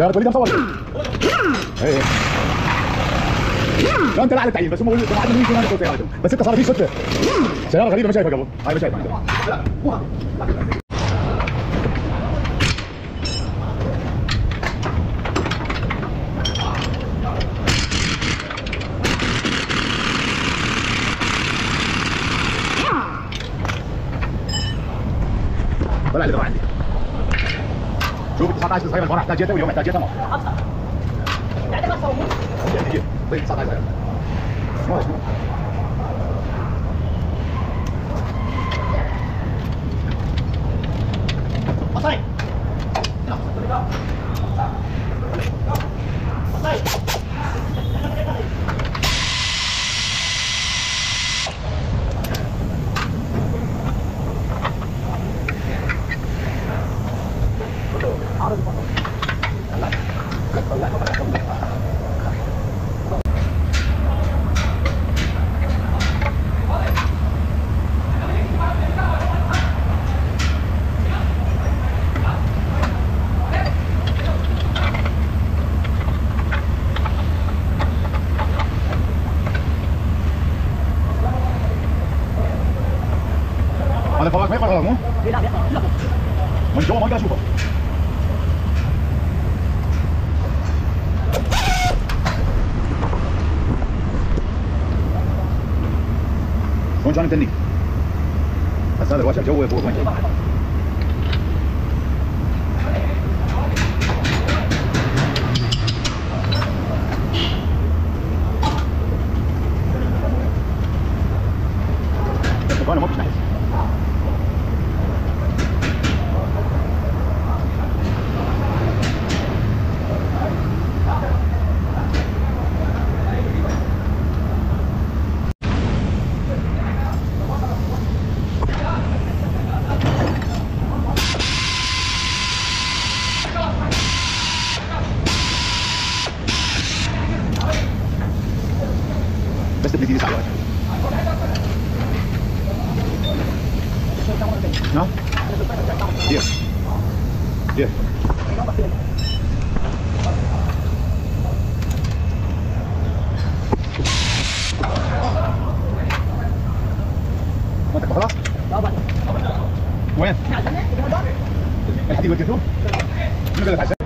سيارة وليد مصور. ايه لا انت لا على التعيين بس هم بيقولوا ما عندهم مين يمسكوا سيارتهم بس انت صار في صدفه سياره غريبه ما شايفها قبل هاي ما شايفها لا مو هذا طلع اللي عندي شوف 19 صغيره ما احتاجتها واليوم احتاجتها ما يعني ما صار يعني طيب 19 صغيره ما شنو طيب هذا فواز ما يقرا غلط مو؟ لا لا من جوا ما اقدر اشوفه شلون كان متني؟ بس هذا الواشر جوه فوق وين جاي؟ انا ما فيش نحس بس تبني ساعة نعم كيف كيف ما تكفى خلاص؟ وين؟ الحديد وديته؟ شنو قال لك